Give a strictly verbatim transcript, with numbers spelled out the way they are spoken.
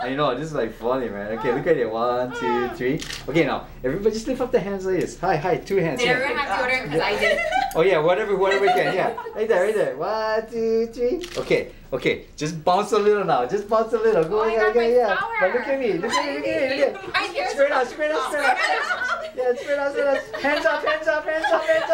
I know, this is like funny, man. Okay, look at it. One, two, three. Okay, now everybody just lift up the hands like this. Hi, hi, two hands. Did everyone have deodorant? Because I did. Oh yeah, whatever, whatever we can. Yeah, right there, right there. One, two, three. Okay, okay. Just bounce a little now. Just bounce a little. Go, oh, yeah, yeah, yeah. Power. But look at me. Look at me. Look at me. Look at me. Straight out, straight out, straight out. Yeah, straight out, straight out. Hands up, hands up, hands up, hands